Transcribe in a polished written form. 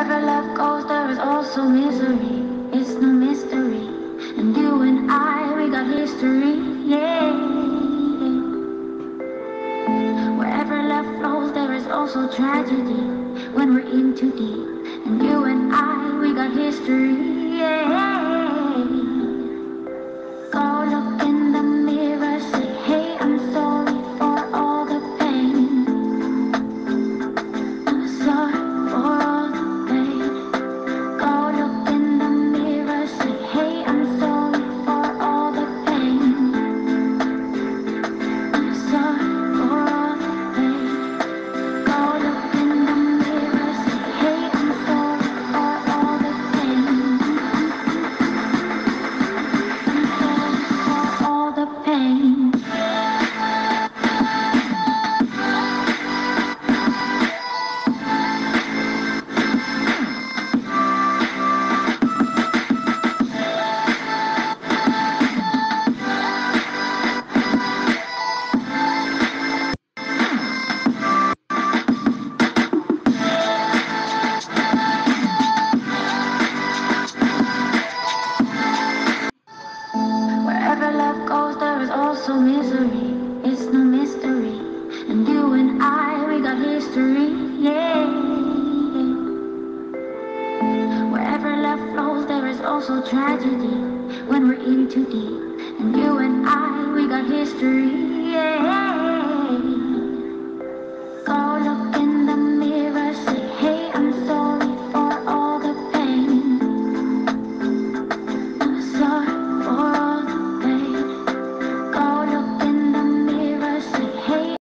Wherever love goes, there is also misery. It's no mystery. And you and I, we got history. Yeah. Wherever love flows, there is also tragedy. When we're in too deep. And you and I, we got history. Yeah. Go look in the mirror, say, hey, I'm sorry for all the pain. I'm sorry for all the pain. Go look in the mirror, say, hey, I'm sorry for all the pain. I'm sorry for all the pain. Go look in the mirror, say, hey, I'm sorry for all the pain. I'm sorry for all the pain. Wherever love goes, there is also misery. It's no mystery. And you and I, we got history. Yeah. Wherever love flows, there is also tragedy. When we're in too deep. And you and I, we got history. Yeah.